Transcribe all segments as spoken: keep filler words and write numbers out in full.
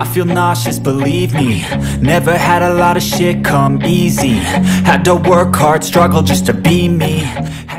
I feel nauseous, believe me. Never had a lot of shit come easy. Had to work hard, struggle just to be me. Had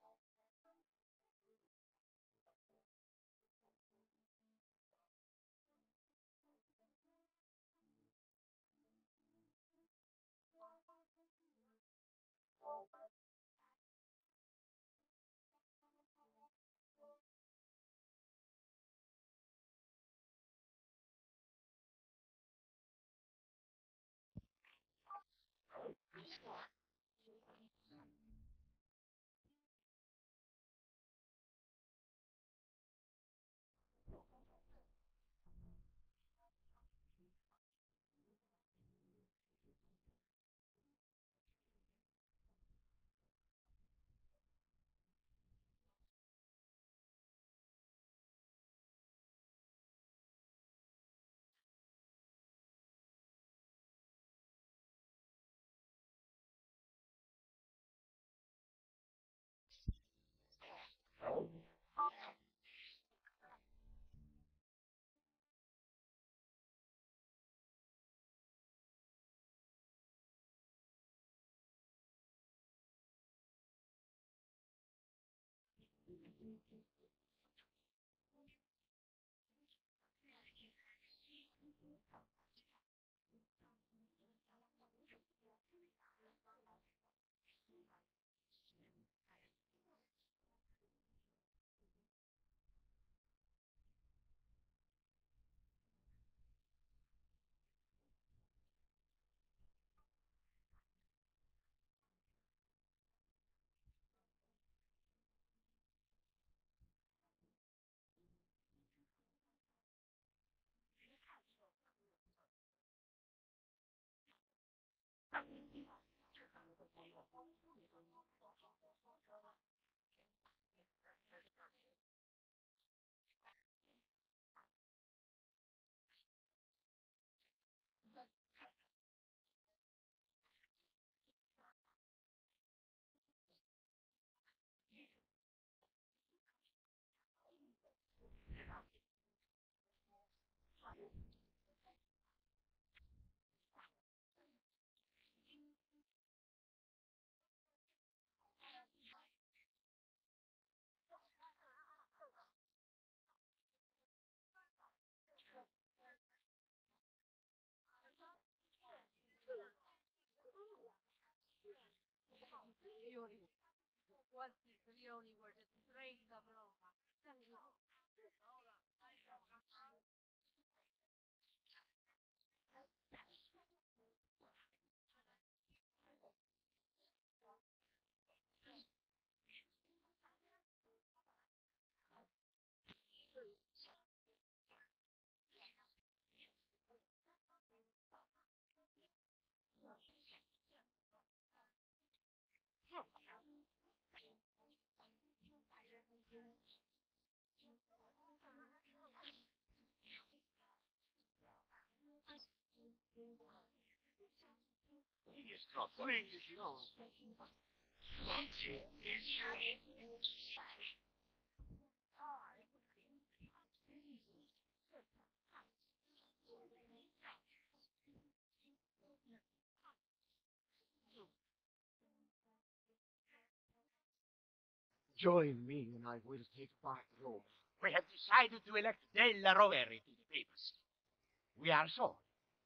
Join me and I will take back Rome. We have decided to elect Della Rovere to the papacy. We are sorry.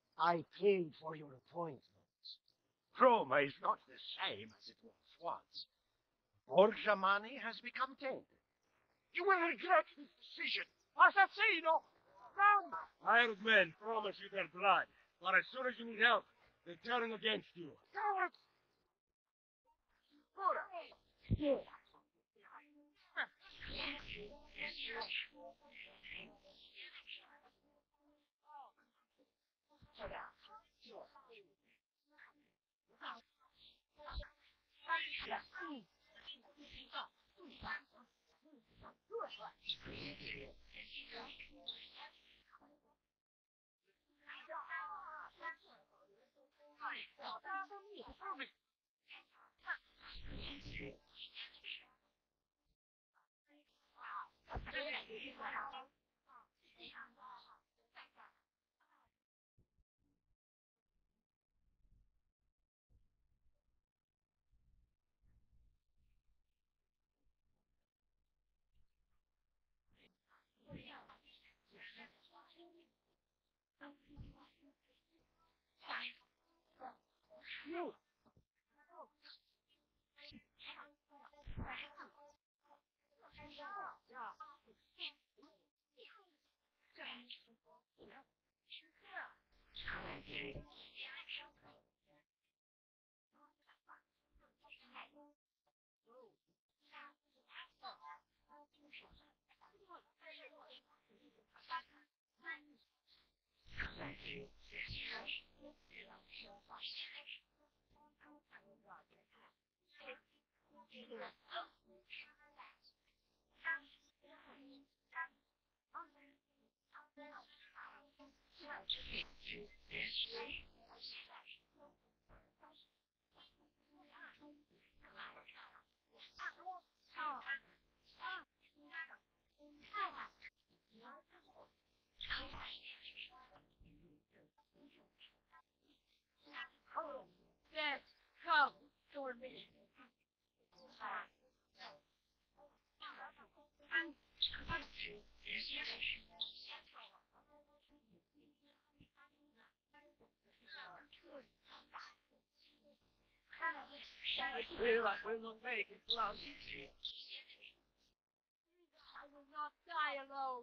I paid for your appointment. Roma is not the same as it was once. Borgia money has become tainted. You will regret this decision. Assassino! Run! Hired men promise you their blood, but as soon as you need help, they turn against you. Cowards! Yes, come for me. I feel like we will make it, love. I will not die alone.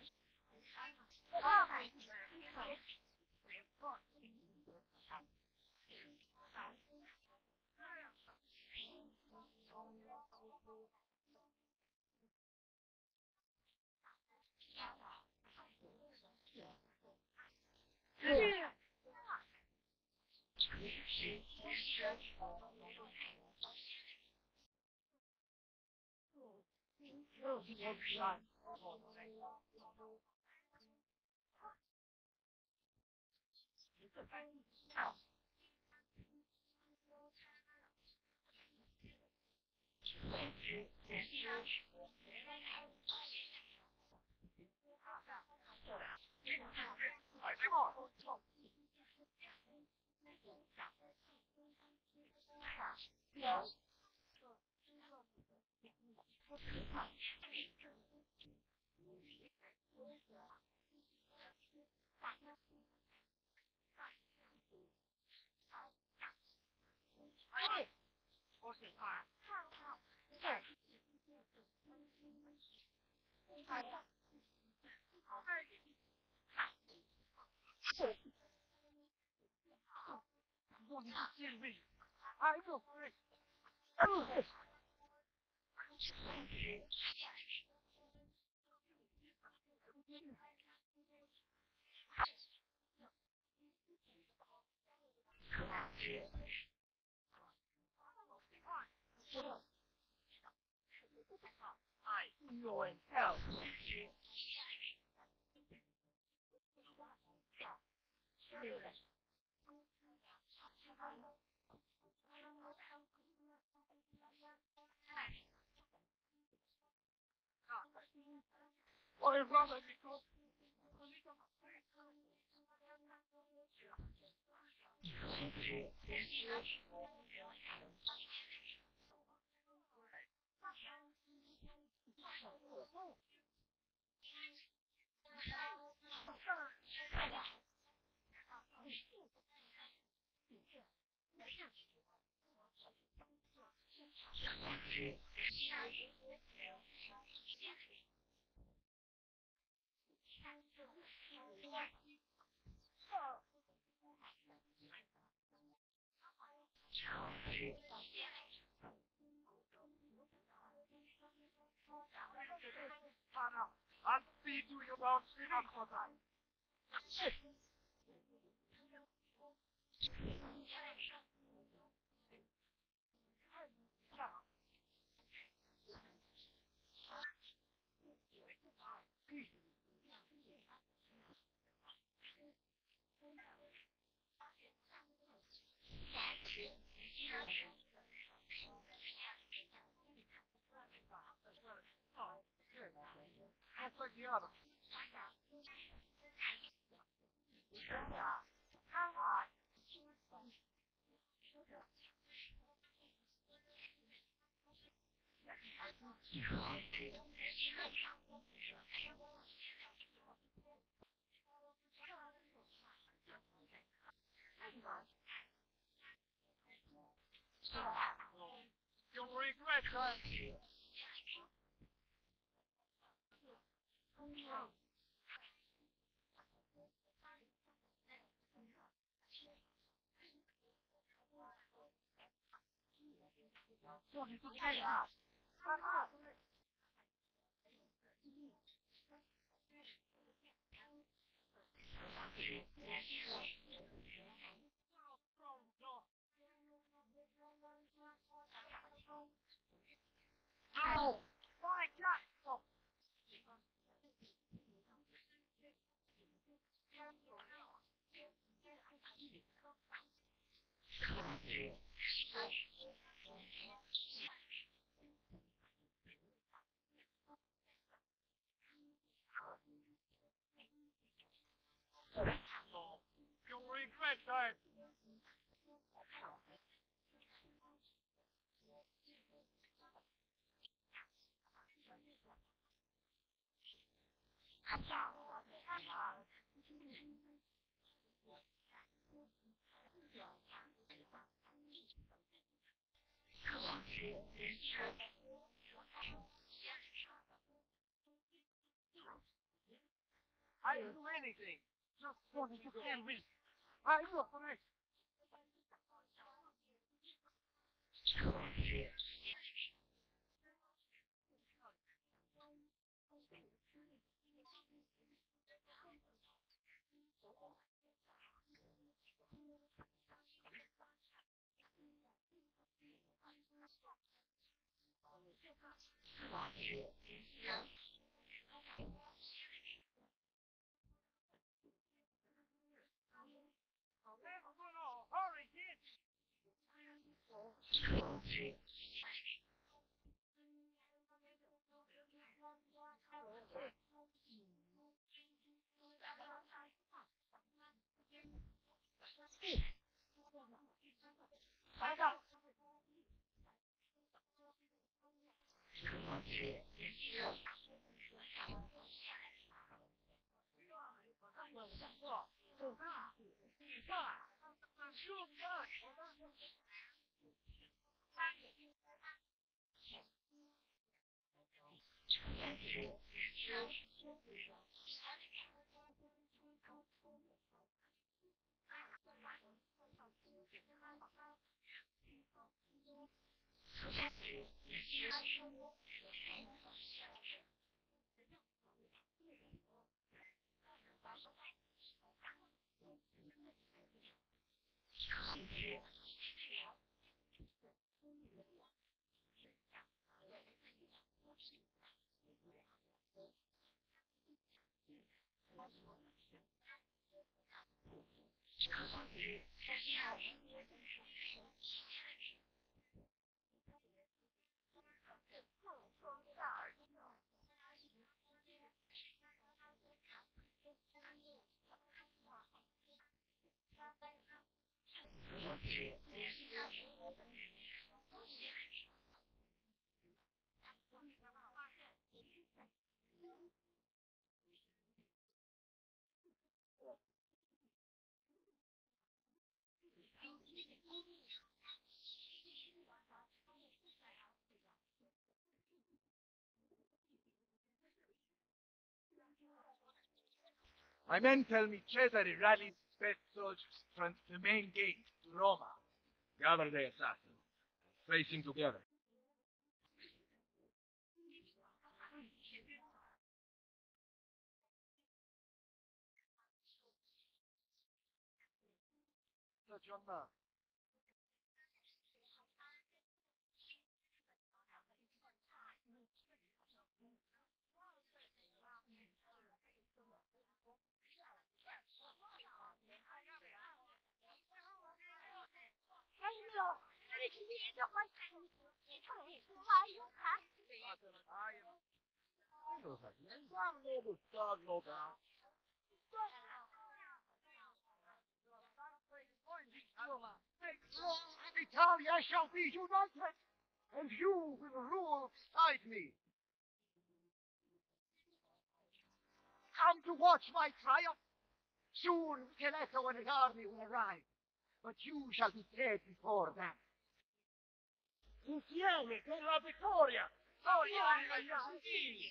I will free. I know in hell. Or rather because I'll feed you your own freedom for that. That's like the other. You'll regret that. You regret that. I didn't do anything. Just wanted to kill me. I was right. Hurry, kid! My men tell me Cesare rallies his best soldiers front the main gate to Roma. Gather the assassins. Face him together. Giovanna. Italia shall be united, and you will rule beside me. Come to watch my triumph. Soon Micheletto and his army will arrive, but you shall be dead before that. Insieme per la vittoria! Gloria agli assassini!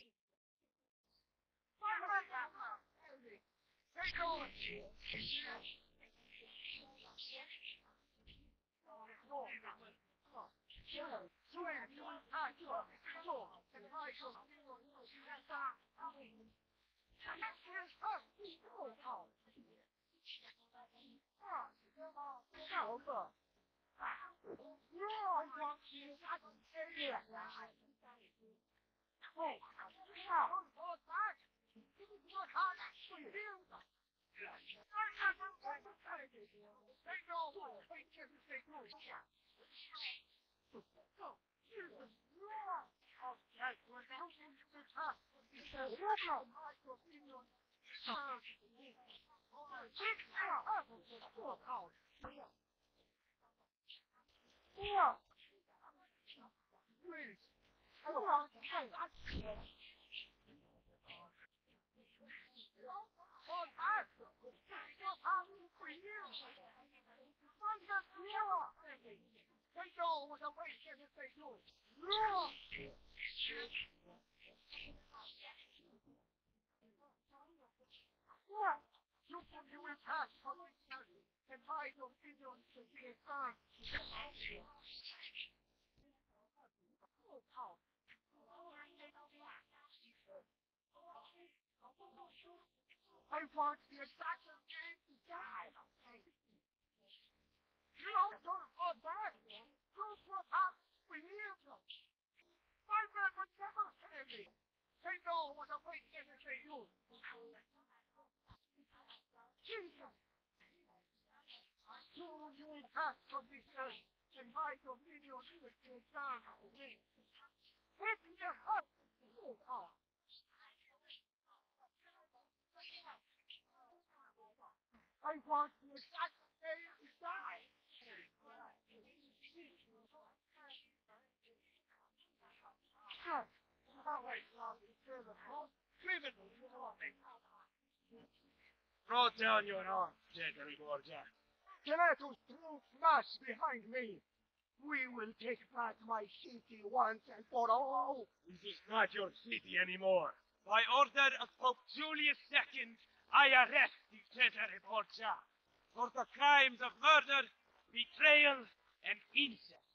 Throw down your arms, Cesare Borgia. Gelatos threw smash behind me. We will take back my city once and for all. This is not your city anymore. By order of Pope Julius the Second, I arrest you, Cesare Borgia, for the crimes of murder, betrayal, and incest.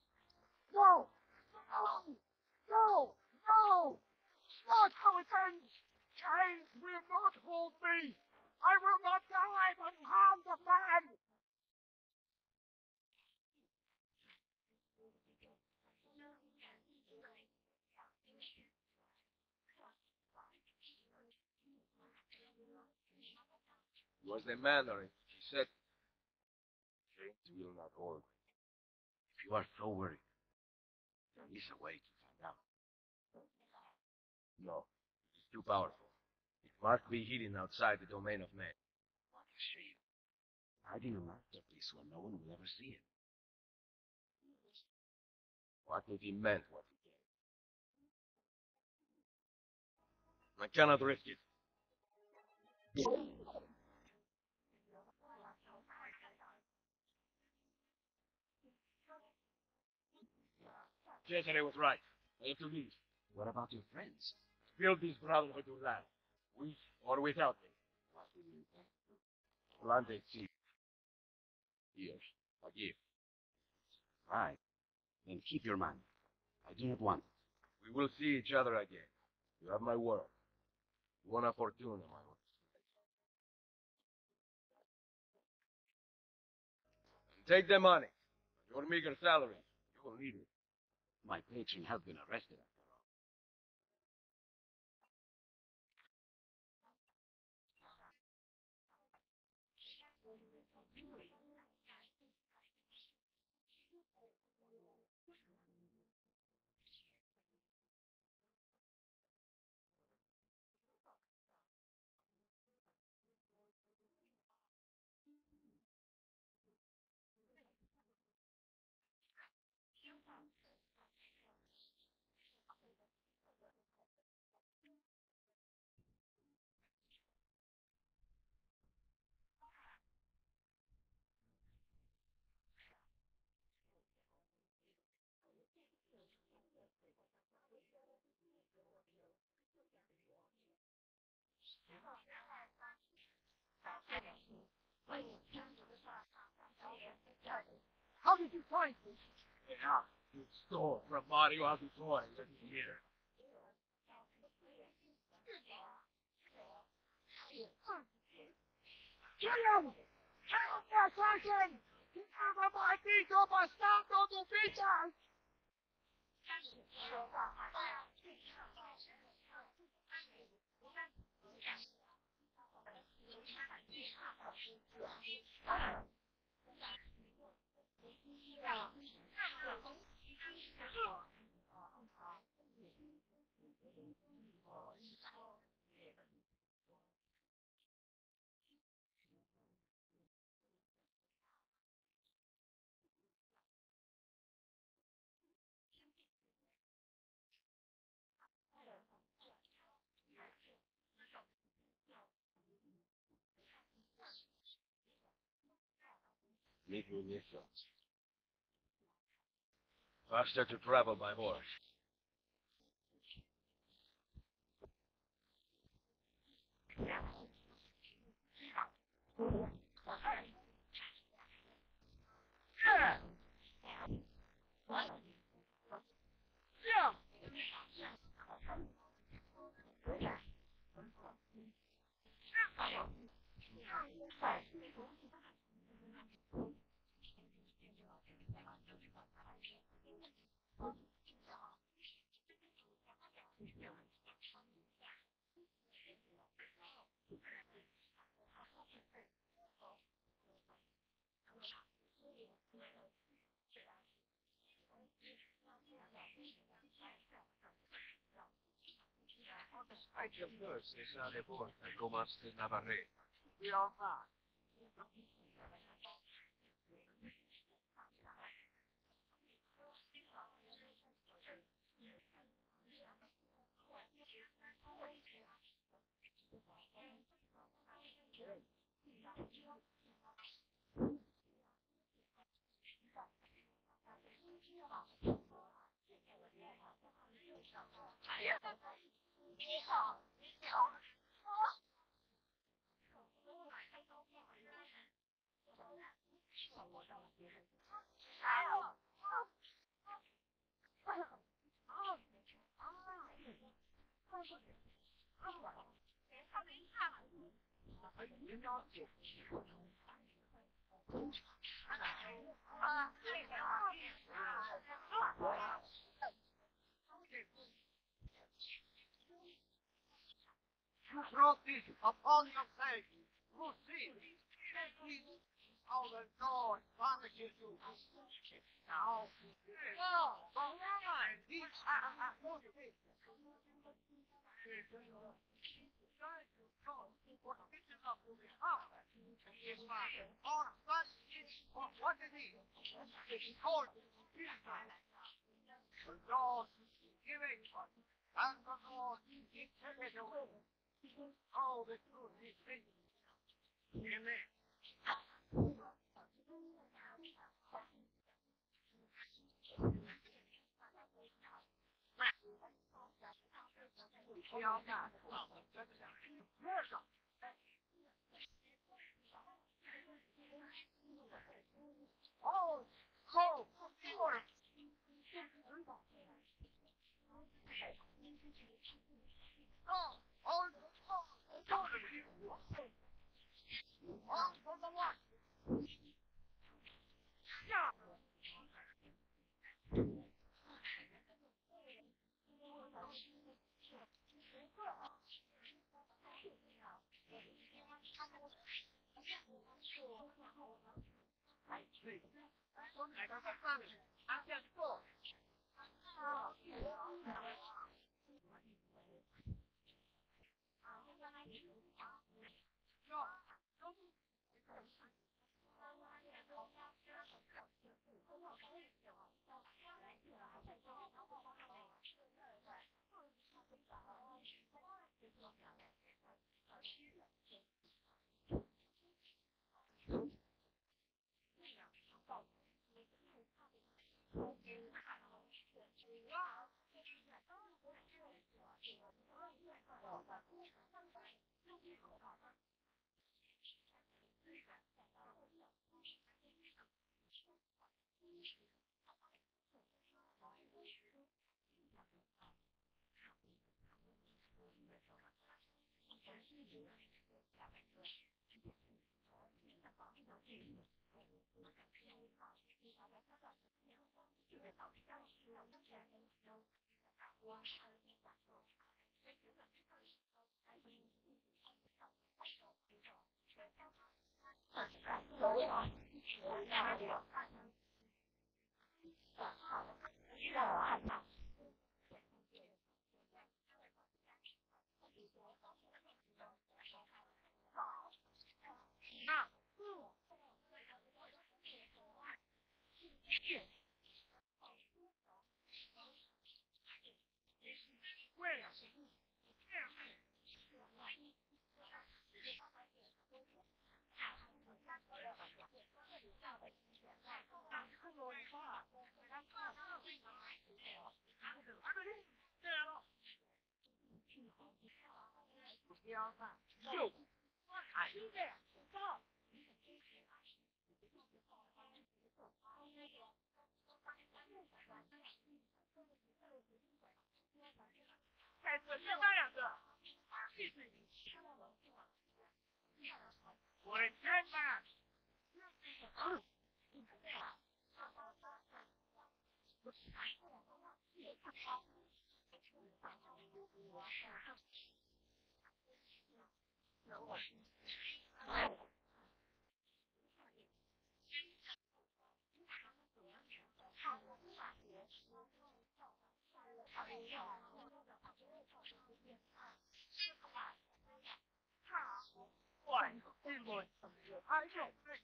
No! No! No! No! Not how it ends! Chains will not hold me! I will not die by the hand of man! It was the manner in which he said, chains will not hold me. If you are so worried, there is a way to find out. No, it is too powerful. It must be hidden outside the domain of man. What a shame. Hiding a masterpiece where no one will ever see it. What if he meant what he did? I cannot risk it. Cesare was right. I have to leave. What about your friends? Build this brotherhood to last, with or without me. What do you think? Plant a seed. Here, a gift. Right. Then keep your money. I do not want it. We will see each other again. You have my word. Buona fortuna, my lord. And take the money. Your meager salary. You will need it. My patron has been arrested after all. How did you find me? Enough. You stole from Mario Auditore in here. Kill! Kill the assassin! Kill the maldito bastardo d'ufficio! Meet me in the front. Faster to travel by horse. I just heard they saw the board and go much to Navarre. We are back. You brought this upon yourself. Who sees? How the Lord punishes you. Now, now, go on. This our son is what it is. It's called the Lord give it, and the Lord take it away. All the truth is written. Amen. We are not. Oh, go, for it. Go, all the go to you. All for the one. I'm just full. 我的天哪！Why, England, I don't think.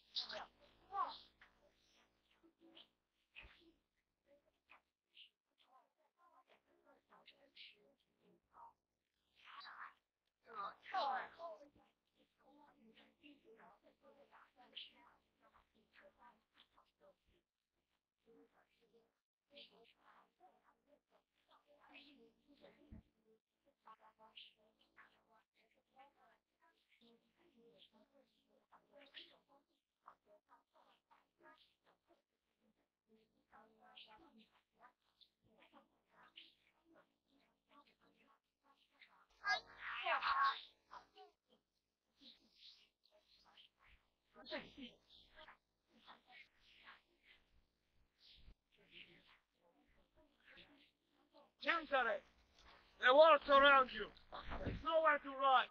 Gentlemen, the walls surround you. There's nowhere to run.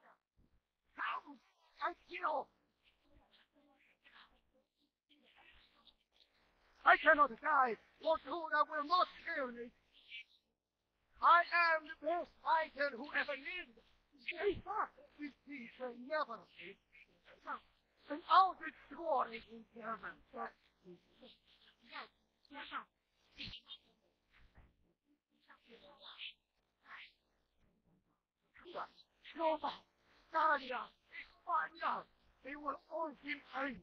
I kill. I cannot die. What Huda will not kill me. I am the best fighter who ever lived. This peace will never cease. And I'll destroy in heaven. Nova, Daria, España, they will all be free.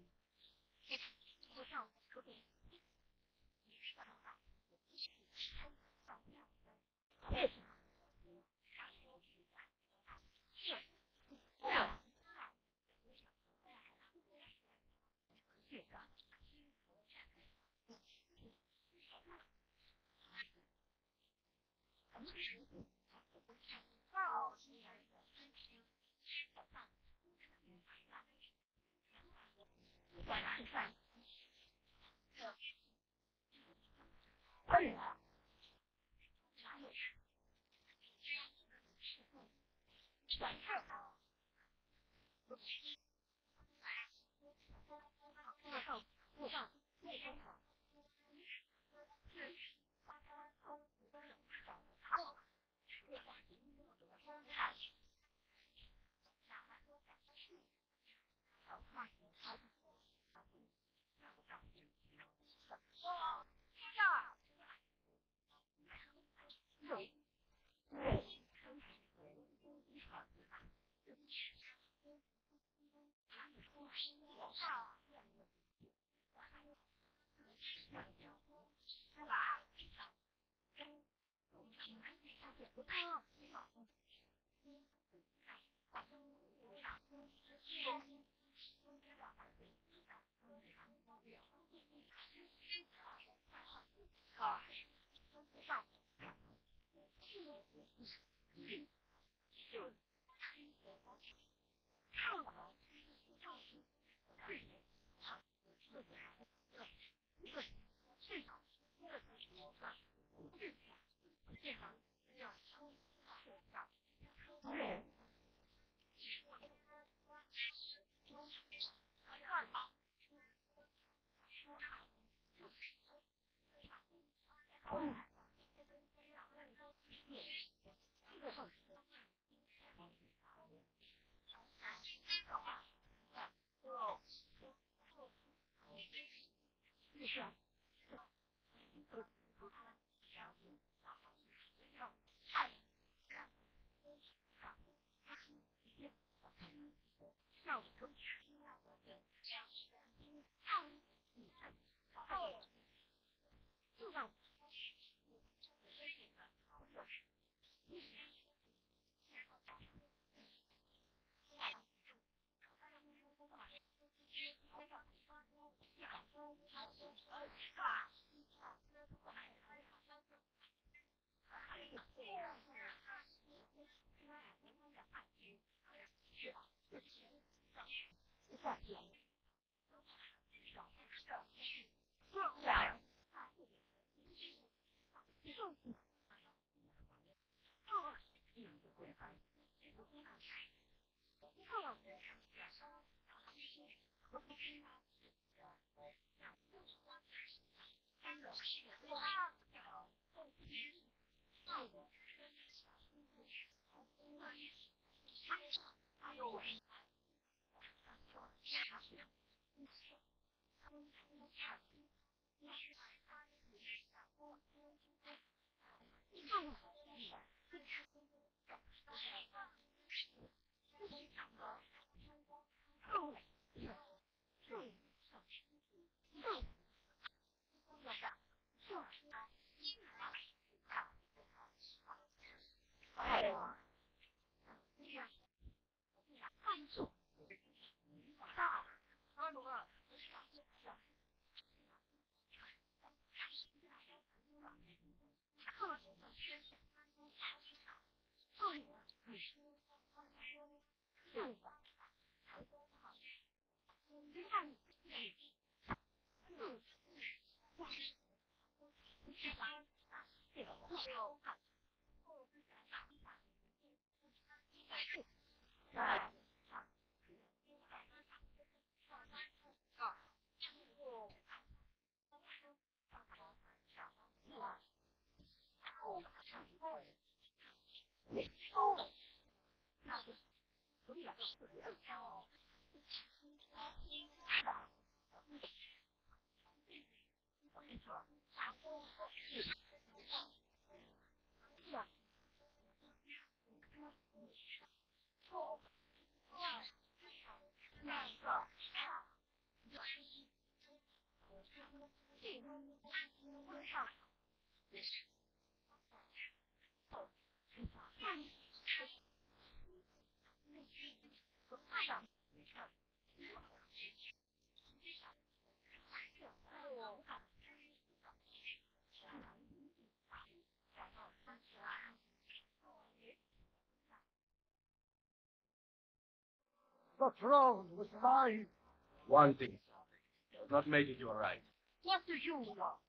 The throne was mine. One thing does not make it your right. What do you want?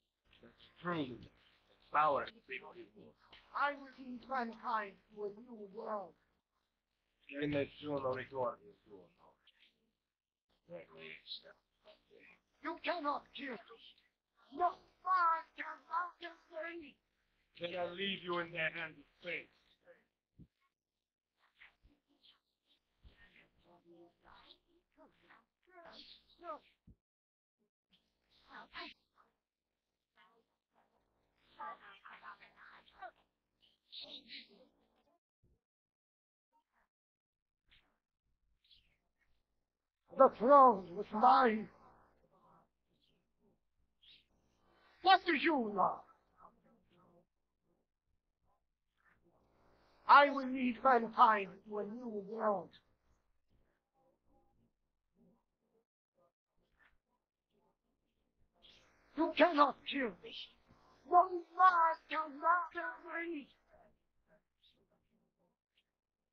True power and people equal. I will lead mankind to a new world. Che nessuno ricordi il tuo nome. You cannot kill me. No man can outdo me. Can I leave you in their hands of fate? No. The throne was mine. What do you want? I will lead mankind to a new world. You cannot kill me. No man can outdo me.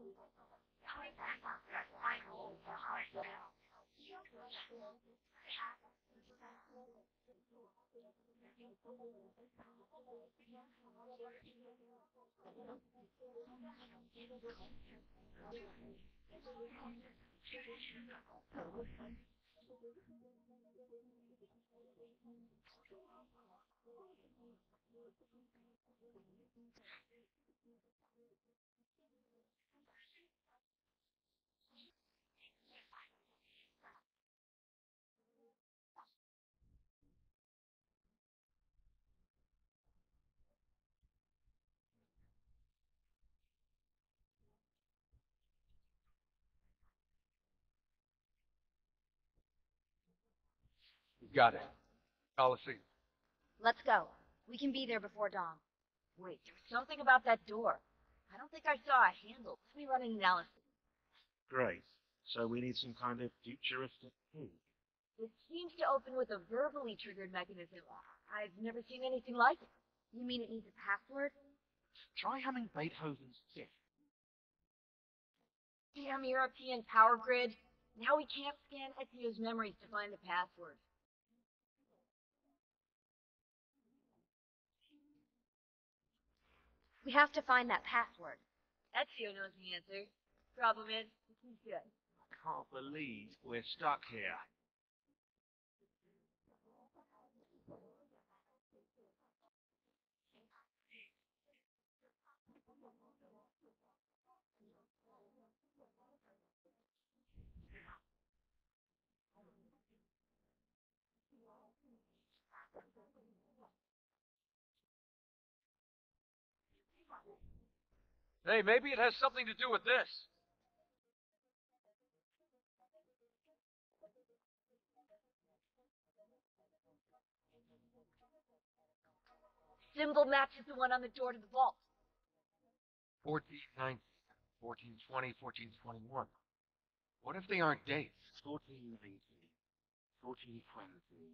Got it. Coliseum. Let's go. We can be there before dawn. Wait, there's something about that door. I don't think I saw a handle. Let me run an analysis. Great. So we need some kind of futuristic key. It seems to open with a verbally triggered mechanism. I've never seen anything like it. You mean it needs a password? Try humming Beethoven's Fifth. Damn European power grid. Now we can't scan Ezio's memories to find the password. We have to find that password. Ezio knows the answer. Problem is, he's good. I can't believe we're stuck here. Hey, maybe it has something to do with this. Symbol matches the one on the door to the vault. fourteen nineteen, fourteen twenty, fourteen twenty-one. What if they aren't dates? fourteen eighteen, fourteen twenty.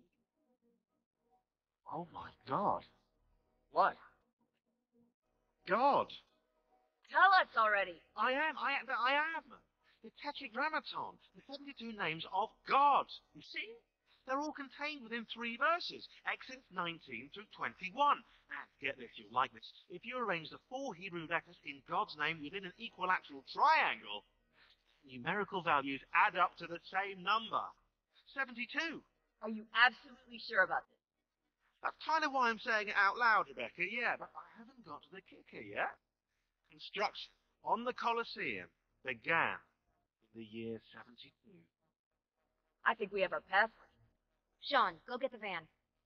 Oh my god. What? God! Tell us already. I am, I am, I am! The Tetragrammaton, the seventy-two names of God. You see? They're all contained within three verses, Exodus nineteen through twenty-one. And get this, you'll like this. If you arrange the four Hebrew letters in God's name within an equilateral triangle, numerical values add up to the same number. seventy-two. Are you absolutely sure about this? That's kind of why I'm saying it out loud, Rebecca, yeah, but I haven't got to the kicker yet. Construction on the Colosseum began in the year seventy-two. I think we have our password. Sean, go get the van.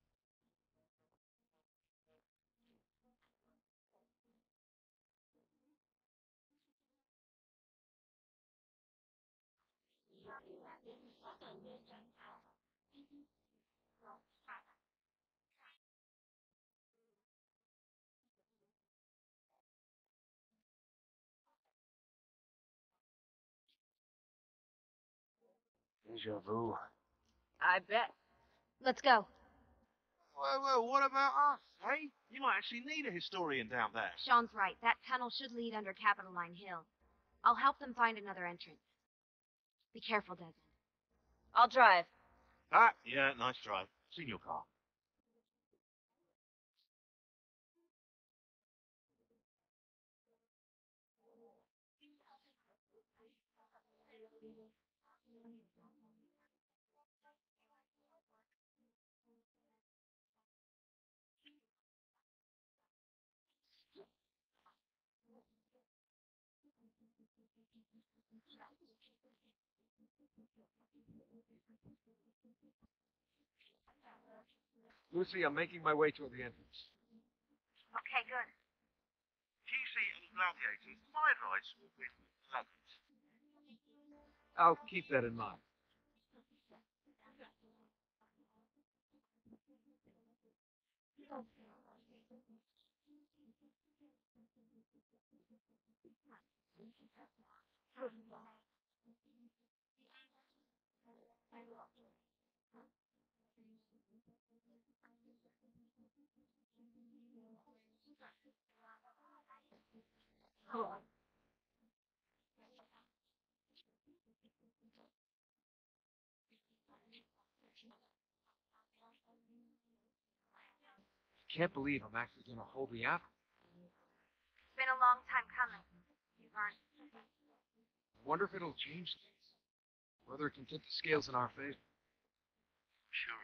Deja vu. I bet. Let's go. Well, well, what about us, hey? You might actually need a historian down there. Sean's right. That tunnel should lead under Capitoline Hill. I'll help them find another entrance. Be careful, Desmond. I'll drive. Ah, yeah, nice try. Seen your car. Lucy, I'm making my way toward the entrance. Okay, good. T C and Gladiators, my advice would be pleasant. I'll keep that in mind. can't believe I'm actually going to hold the apple. It's been a long time coming. You've earned it. I wonder if it'll change things. Whether it can tip the scales in our favor. Sure.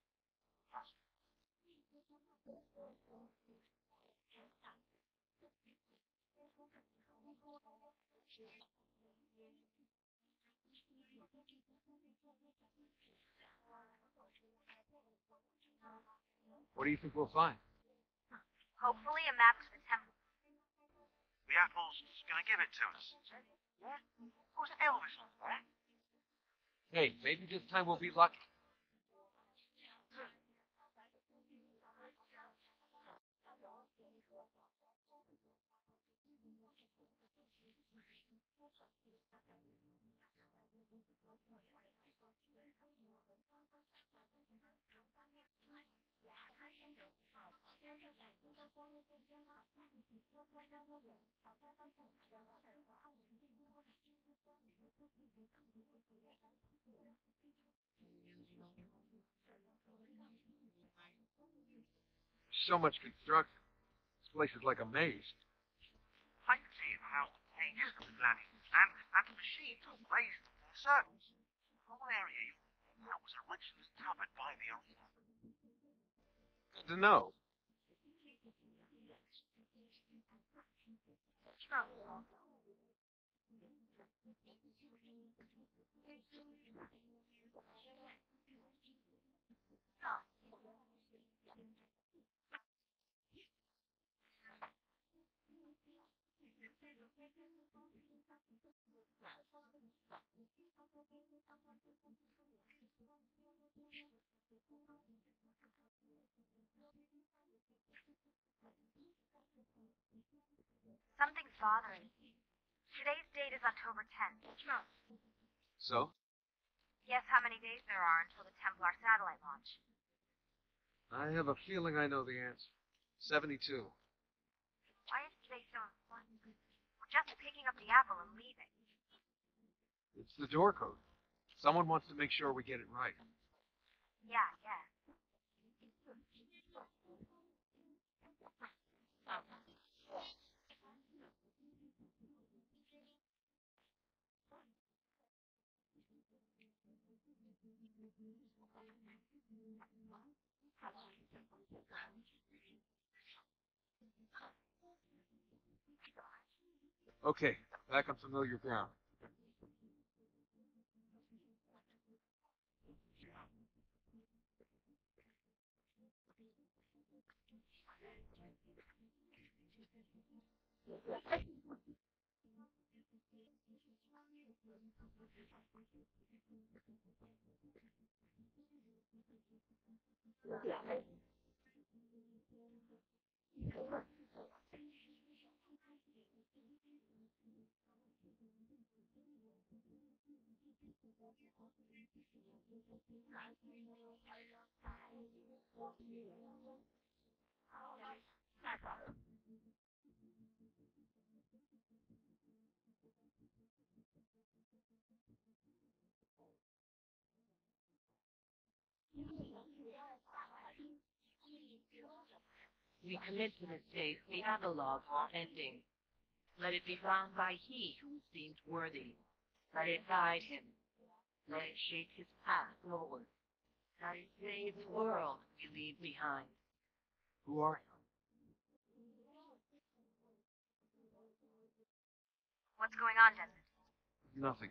What do you think we'll find? Hopefully a map to the temple. The apple's gonna give it to us. Yeah? Who's Elvis on that? Hey, maybe this time we'll be lucky. So much construction. This place is like a maze. I can see how the pages of the planet and, and the machines are raised in their circles. The whole area that was originally covered by the arena. Good to know. Something's bothering me. Today's date is October tenth. So? Guess how many days there are until the Templar satellite launch? I have a feeling I know the answer. seventy-two. Why is today so important? We're just picking up the apple and leaving. It's the door code. Someone wants to make sure we get it right. Yeah, yeah. Okay, back on familiar ground. We commit to this case the epilogue ending. Let it be found by he who is deemed worthy. Let it guide him. Let it shape his path forward. Let it save the world we leave behind. Who are you? What's going on, Desmond? Nothing.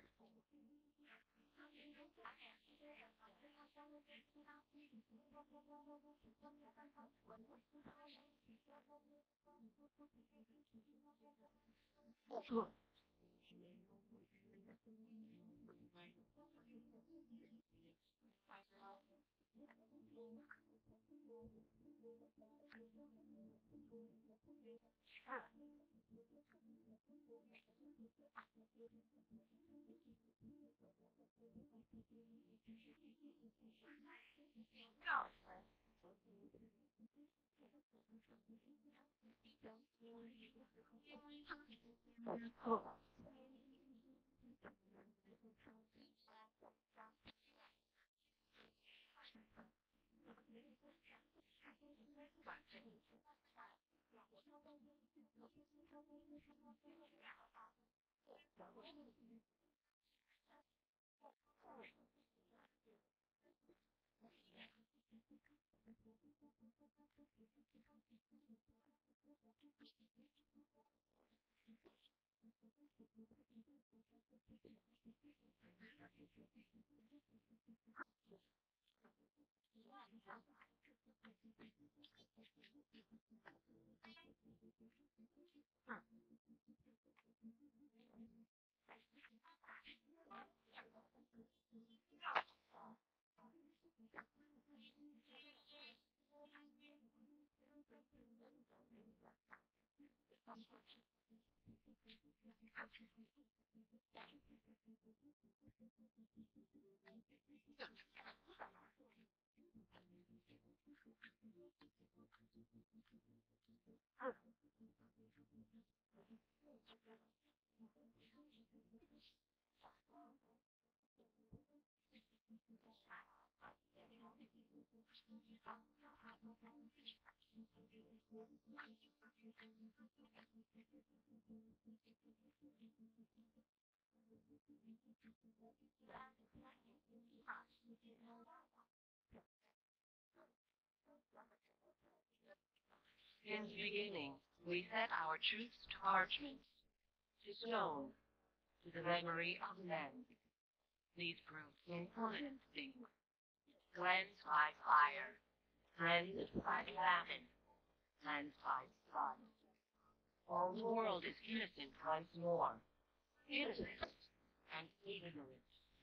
In the beginning, we set our truths to parchment, to stone, to the memory of men. These proved important things. Cleansed by fire, cleansed by famine, cleansed by blood. All the world is innocent once more. Innocent and ignorant.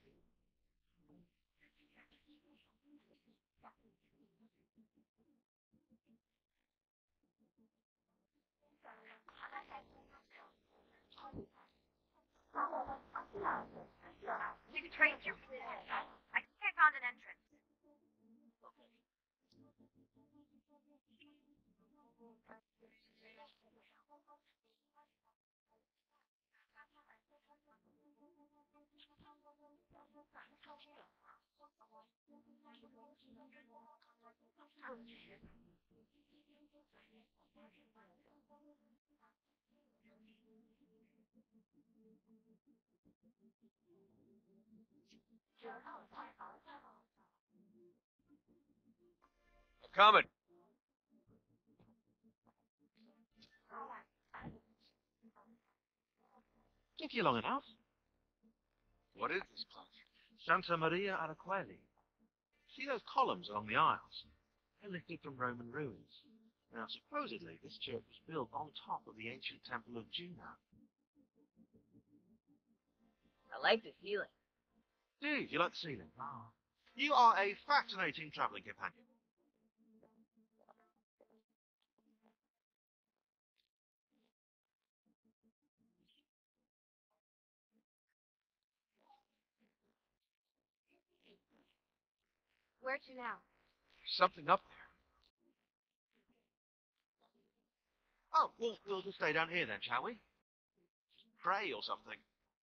You can trace your position. I think I found an entrance. Coming. Took you long enough. What is this place? Santa Maria Araqueli. See those columns along the aisles? They're lifted from Roman ruins. Now, supposedly, this church was built on top of the ancient temple of Juno. I like the ceiling. Do you like the ceiling? Ah. You are a fascinating travelling companion. Where to now? Something up there. Oh, well, we'll just stay down here then, shall we? Pray or something.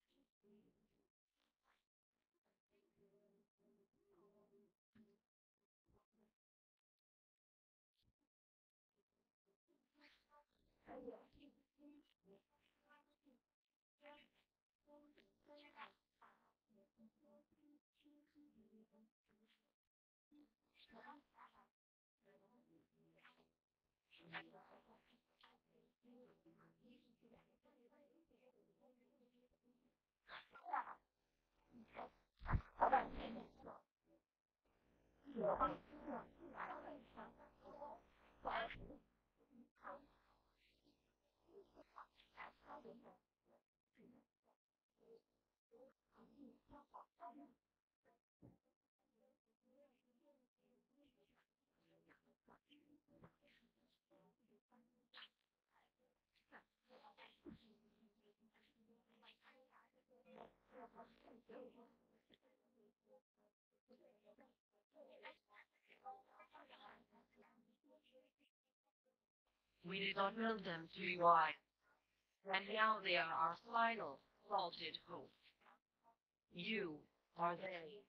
We did not build them to be wide, and now they are our final, salted hope. You are they.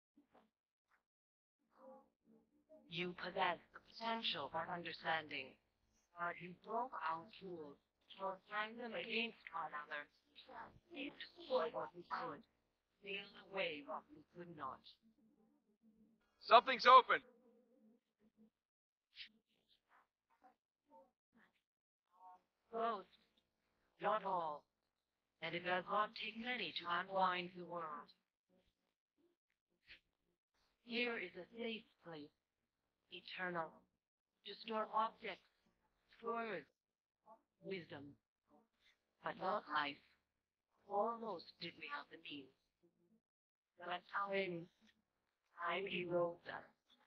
You possess the potential for understanding, but he broke our tools to hang them against one another. He destroyed what we could, sealed away what we could not. Something's open. Most, not all, and it does not take many to unwind the world. Here is a safe place, eternal, to store objects, words, wisdom, but not life. Almost did we have the means. But time, time erodes us.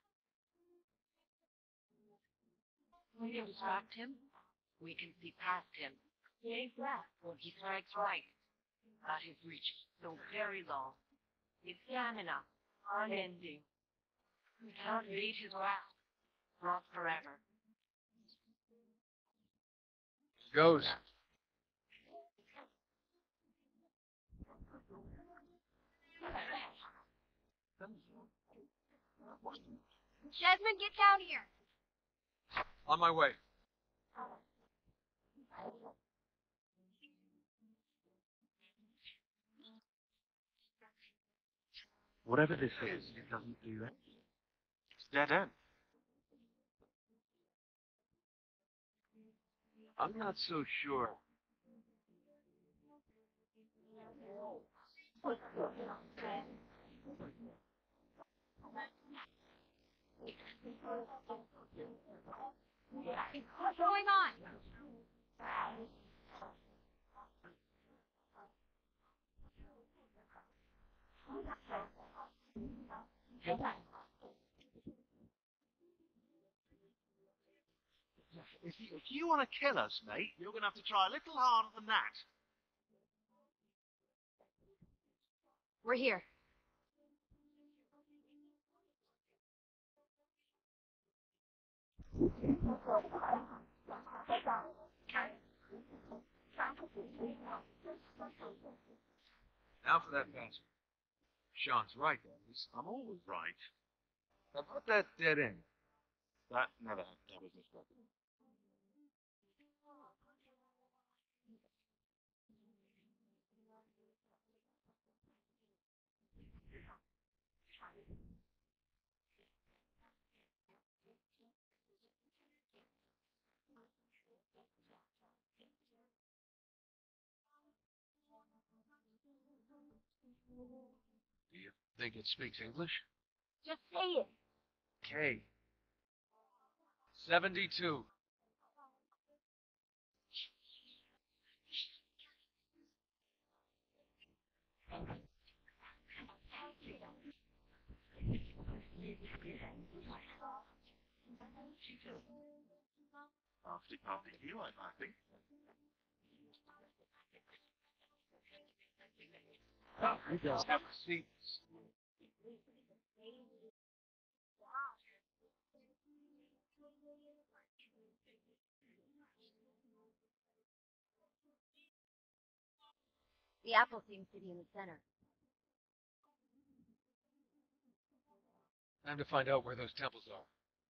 We can distract him. We can see past him. Stay flat when he strikes right. But his reach is so very long. His stamina, unending. We cannot evade his grasp. Not forever. Ghost. Desmond, get down here. On my way. Whatever this is, it doesn't do that. It's dead end. I'm not so sure. What's going on? If you, if you want to kill us, mate, you're going to have to try a little harder than that. We're here. Now for that password. Sean's right, Elvis. I'm always right. About that dead end. That never happened. That was mistaken. Do you think it speaks English? Just say it. K. seventy-two. After, after you, I, I think. Oh, you guys have seats. The apple seems to be in the center. Time to find out where those temples are.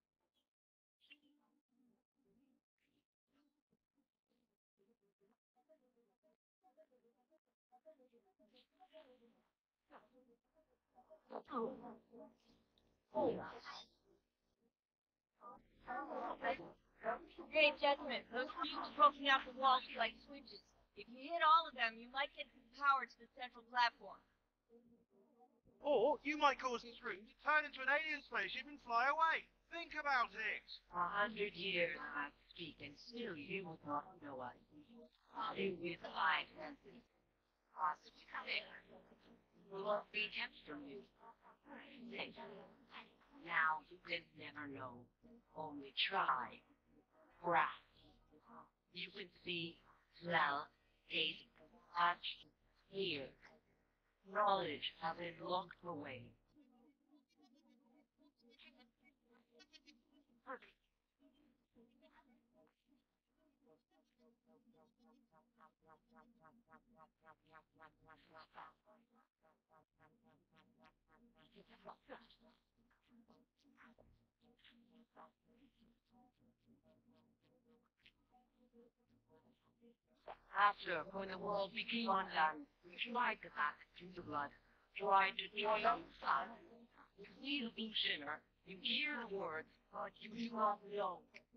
Hey, Judgment, those beams poking out the walls are like switches. If you hit all of them, you might get some power to the central platform. Or you might cause this room to turn into an alien spaceship and fly away. Think about it. A hundred years I speak, and still you would not know us. Body with five senses. Possibly clear. We won't be kept from you. Safe. Now you can never know. Only try. Grasp. You can see, smell, taste, touch, hear. Knowledge has been locked away. After, when the world became undone, we tried to back through the blood, tried to join up the sun. You see the blue shimmer, you hear the words, but you do not know.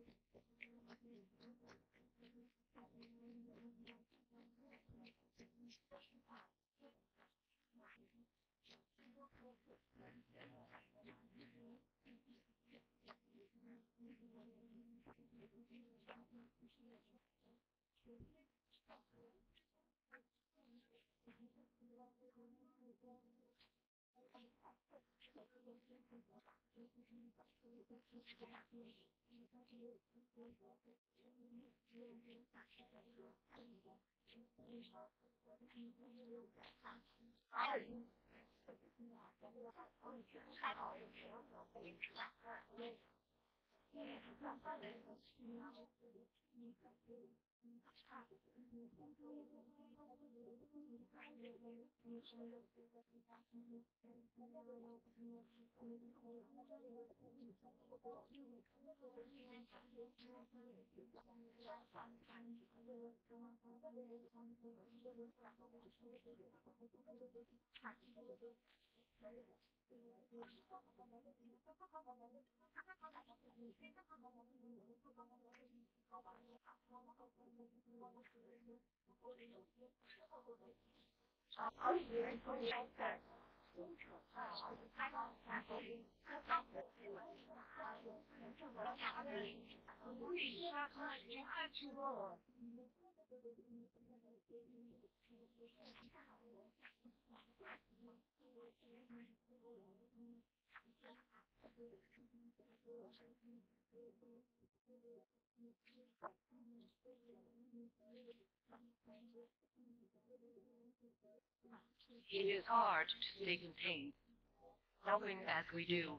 It is hard to stay contained, knowing as we do.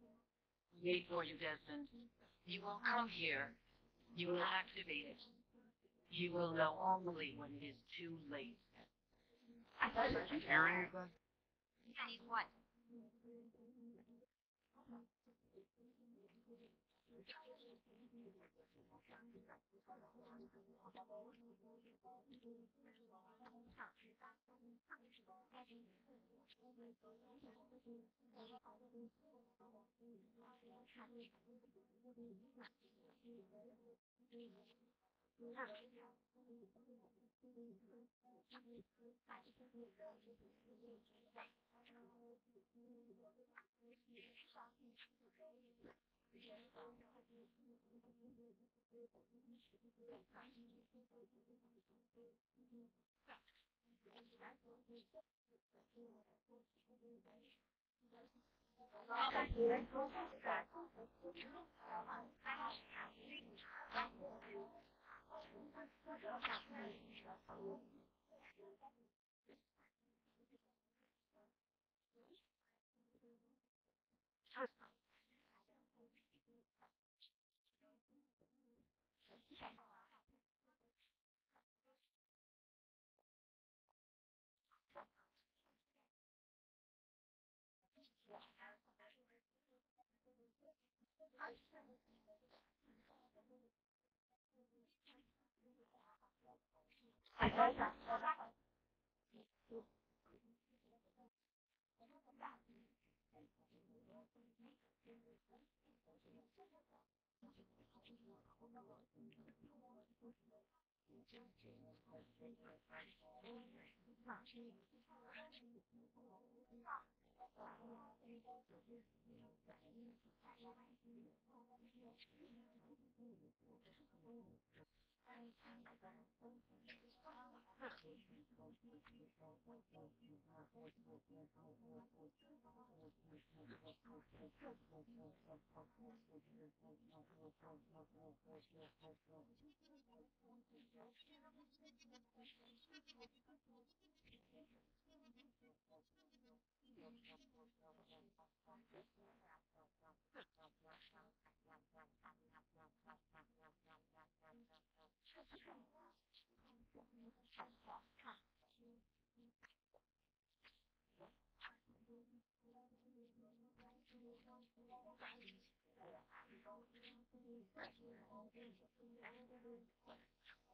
Wait for you, Desmond. You will come here. You will activate it. You will know only when it is too late. Did you hear anything? Any what?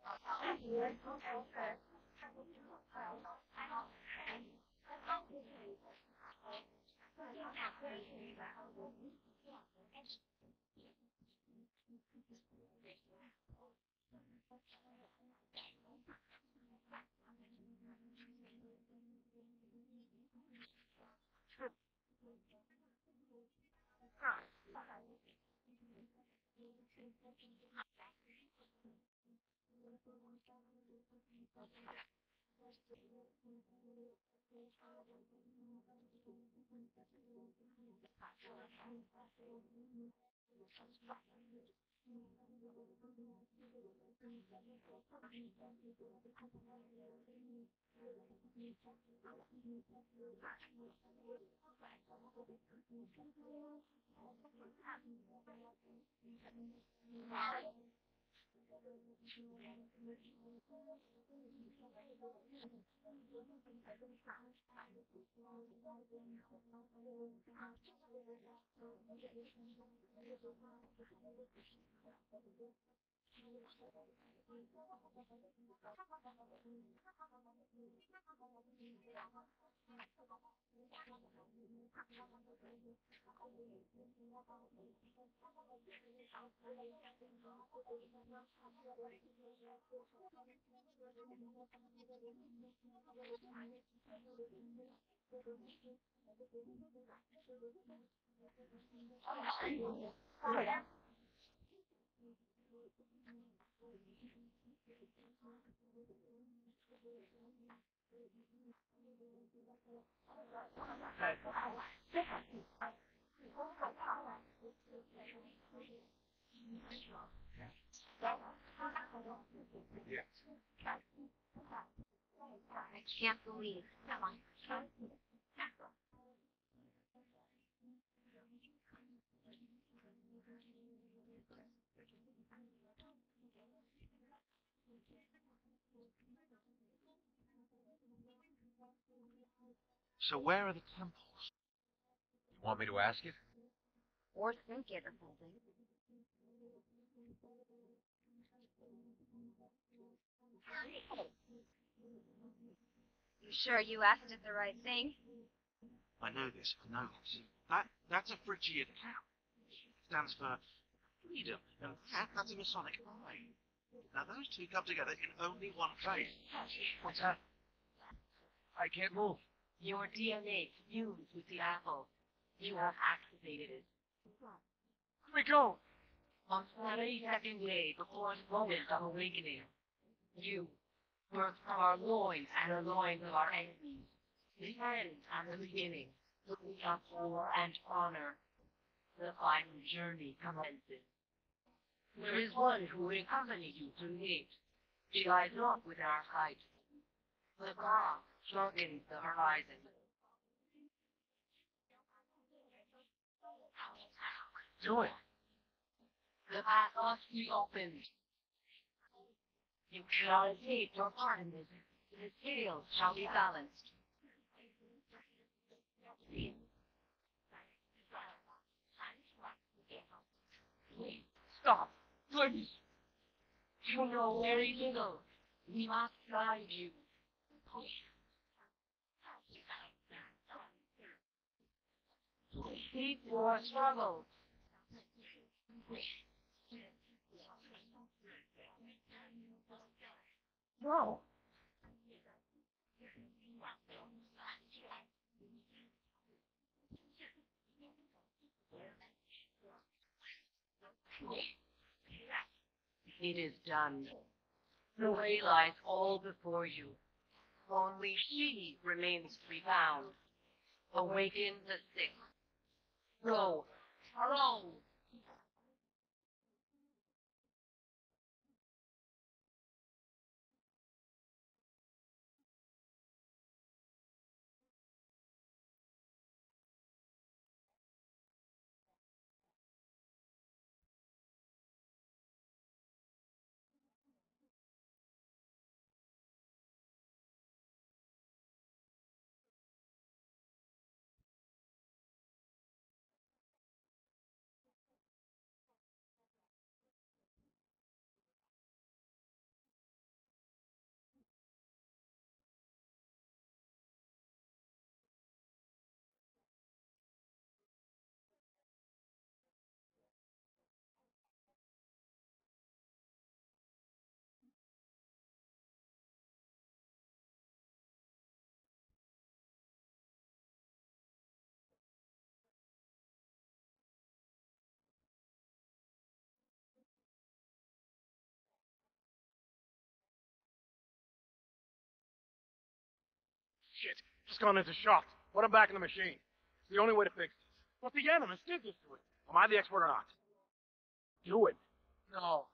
I can't believe. So where are the temples? You want me to ask it? Or think it or something. You sure you asked it the right thing? I know this, I know this. That, that's a Phrygian cap. It stands for freedom, and that, that's a Masonic eye. Now those two come together in only one place. What's that? I can't move. Your D N A fused with the apple. You have activated it. Here we go! On the seventy-second day before the moment of awakening, you, birthed from our loins and the loins of our enemies, the end and the beginning, looking up for and honor, the final journey commences. There is one who will accompany you through it. She lies not within our sight. The glass darkens the horizon. Do it! The path must be opened. You cannot escape your part in this. The scales shall be balanced. Stop! Please! You know very little. We must guide you. Cease your struggle. No! It is done. The way lies all before you. Only she remains to be found. Awaken the sick. Go. Alone. Shit, just gone into shock. Put him back in the machine. It's the only way to fix this. But the Animus did this to it. Am I the expert or not? Do it. No.